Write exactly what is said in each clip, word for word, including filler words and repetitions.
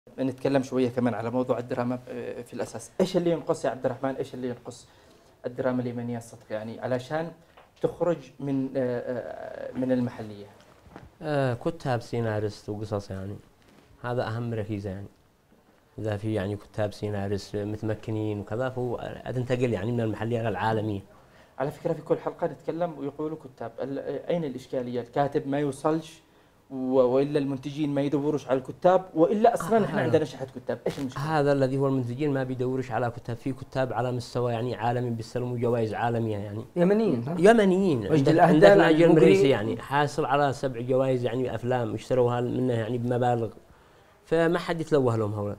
نتكلم شوية كمان على موضوع الدراما في الأساس. إيش اللي ينقص يا عبد الرحمن، إيش اللي ينقص الدراما اليمنية الصدق يعني علشان تخرج من من المحلية؟ آه كتاب سيناريست وقصص يعني، هذا أهم ركيزة يعني. إذا في يعني كتاب سيناريست متمكنين وكذا فهو تنتقل يعني من المحلية إلى العالمية. على فكرة في كل حلقة نتكلم ويقولوا كتاب، أين الإشكالية؟ الكاتب ما يوصلش والا المنتجين ما يدوروش على الكتاب، والا اصلا احنا عندنا شحة كتاب، ايش المشكله؟ هذا الذي هو المنتجين ما بيدوروش على كتاب، في كتاب على مستوى يعني عالمي بيستلموا جوائز عالميه يعني. يمنيين يمنيين عندنا الأجر المريسي يعني حاصل على سبع جوائز يعني افلام اشتروها منه يعني بمبالغ، فما حد يتلوه لهم هؤلاء.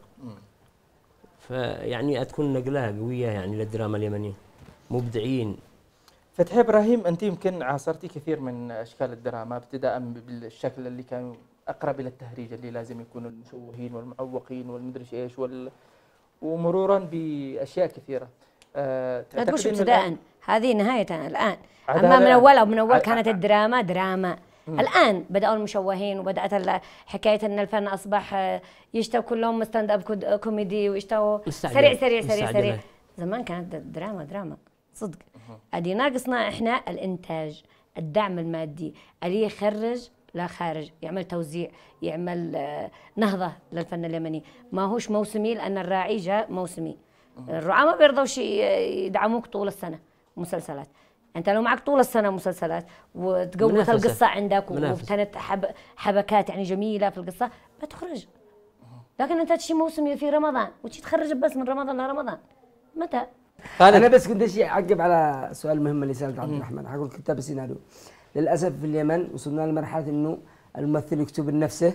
فيعني تكون نقله قويه يعني للدراما اليمنيه، مبدعين. فتحي ابراهيم، انت يمكن عاصرتي كثير من اشكال الدراما، ابتداء بالشكل اللي كانوا اقرب الى التهريج، اللي لازم يكونوا المشوهين والمعوقين والمدري ايش وال... ومرورا باشياء كثيره. أه لا تقولش ابتداء، هذه نهايه الان. اما من اول او من اول كانت الدراما دراما. مم. الان بداوا المشوهين وبدات حكايه ان الفن اصبح يشتوا كلهم ستاند اب كوميدي ويشتوا سريع سريع سريع سريع. زمان كانت دراما دراما صدق. اللي ناقصنا احنا الانتاج، الدعم المادي اللي يخرج لا خارج، يعمل توزيع، يعمل نهضه للفن اليمني. ما هوش موسمي، لان الراعي جاء موسمي. الرعاة ما بيرضوش يدعموك طول السنه مسلسلات. انت لو معك طول السنه مسلسلات وتقوت القصه عندك وكانت حب حبكات يعني جميله في القصه ما تخرج. لكن انت تشي موسمي في رمضان وتشي تخرج بس من رمضان لرمضان، متى؟ أنا بس كنت أشي أعقب على سؤال مهم اللي سألته عبد الرحمن حقول كتاب السيناريو. للأسف في اليمن وصلنا لمرحلة إنه الممثل يكتب لنفسه،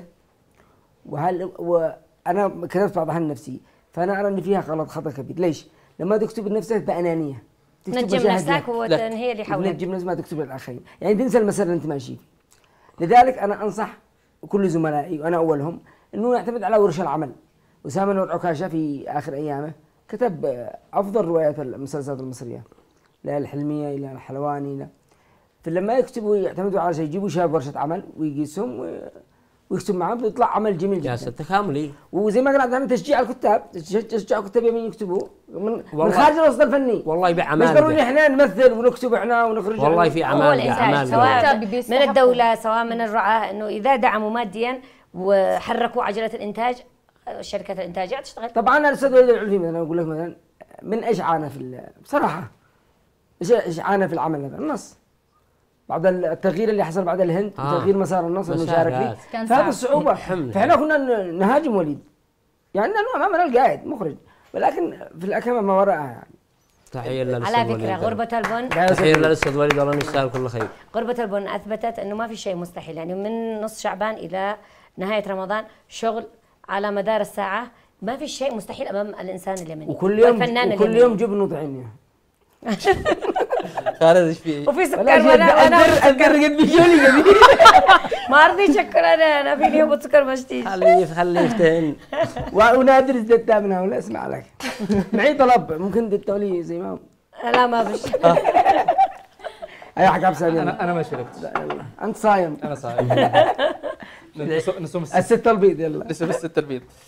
وهل وأنا كتبت بعض عن نفسي، فأنا أرى إن فيها غلط خطأ كبير. ليش؟ لما تكتب لنفسك بأنانية، تنجم نفسك وتنهي اللي حولك، تنجم نفسك ما تكتب للآخرين، يعني تنسى المسار اللي أنت ماشي فيه. لذلك أنا أنصح كل زملائي وأنا أولهم إنه يعتمد على ورش العمل. أسامة نور عكاشة في آخر أيامه كتب أفضل روايات المسلسلات المصرية، لا الحلمية إلى الحلواني إلى، فلما يكتبوا يعتمدوا على شيء، يجيبوا شباب ورشة عمل ويقيسهم ويكتب معهم بيطلع عمل جميل جدا. يا تكاملي. وزي ما قلنا عندنا تشجيع الكتاب، تشجيع الكتاب يمين يكتبوا من, من خارج الوسط الفني. والله بأعمال. مش ضروري احنا نمثل ونكتب احنا ونخرج. والله في أعمال أعمال سواء من الدولة سواء من الرعاة، إنه إذا دعموا ماديا وحركوا عجلة الإنتاج، شركة الإنتاجات تشتغل. طبعا أنا الأستاذ وليد العلفي مثلا أقول لك مثلا من إيش عانى في بصراحة إيش إيش عانى في العمل هذا النص، بعد التغيير اللي حصل بعد الهند آه. وتغيير مسار النص انه شارك فيه، فهذه الصعوبة. فإحنا كنا نهاجم وليد، يعني أنه أمامنا القائد مخرج، ولكن في الأكمة ما وراءها يعني. تحية للأستاذ وليد. على فكرة غربة البن، تحية للأستاذ وليد، الله يستاهل كل خير. غربة البن أثبتت إنه ما في شيء مستحيل، يعني من نص شعبان إلى نهاية رمضان شغل على مدار الساعة، ما في شيء مستحيل أمام الإنسان اليمني وكل يوم وكل يوم جبن وطعمية. خالد ايش في؟ وفي سكر وانا انا اذكر قد بيجوني قبل ما رضي شكر انا انا فيني هبط سكر مشتي. خليه خليه يفتهن. ونادر ازددت منها ولا اسمع لك معي طلب ممكن تدولي زي ما لا ما بش. اي حق عبد انا انا ما شربت. انت صايم. انا صايم. نصوم الستة البيض يلا نصوم الستة البيض.